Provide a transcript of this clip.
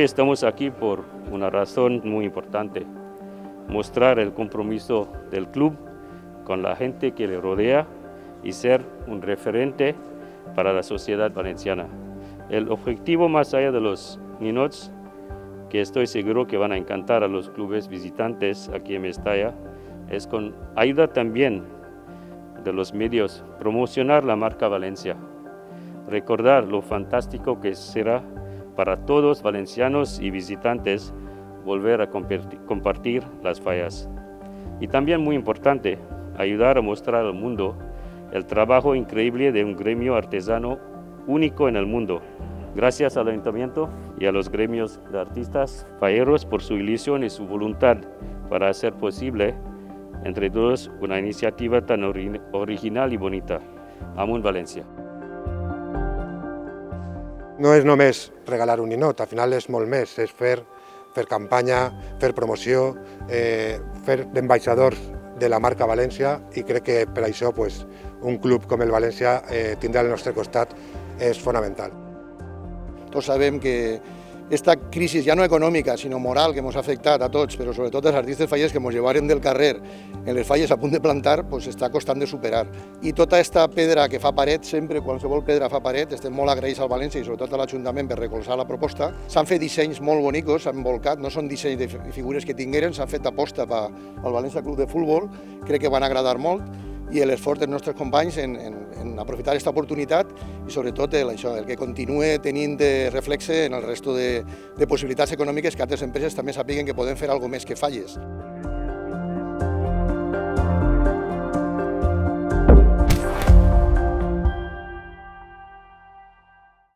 Hoy estamos aquí por una razón muy importante, mostrar el compromiso del club con la gente que le rodea y ser un referente para la sociedad valenciana. El objetivo más allá de los ninots, que estoy seguro que van a encantar a los clubes visitantes aquí en Mestalla, es con ayuda también de los medios, promocionar la marca Valencia, recordar lo fantástico que será para todos valencianos y visitantes volver a compartir las fallas. Y también muy importante, ayudar a mostrar al mundo el trabajo increíble de un gremio artesano único en el mundo. Gracias al Ayuntamiento y a los gremios de artistas falleros por su ilusión y su voluntad para hacer posible entre todos una iniciativa tan original y bonita. Amunt València. No és només regalar un ninot, al final és molt més, és fer campanya, fer promoció, fer d'ambaixadors de la marca València, i crec que per això un club com el València tindre al nostre costat és fonamental. Tots sabem que esta crisis, ja no econòmica, sinó moral, que ens ha afectat a tots, però sobretot als artistes fallers que ens llevaren del carrer en les falles a punt de plantar, està costant de superar. I tota aquesta pedra que fa paret, sempre qualsevol pedra fa paret, estem molt agraïts al València i sobretot a l'Ajuntament per recolzar la proposta. S'han fet dissenys molt bonicos, s'han volcat, no són dissenys de figures que tingueren, s'han fet aposta pel València Club de Futbol, crec que van agradar molt, i l'esforç dels nostres companys en aprofitar aquesta oportunitat i sobretot el que continue tenint reflexe en el resto de possibilitats econòmiques que altres empreses també sàpiguen que poden fer alguna més que falles.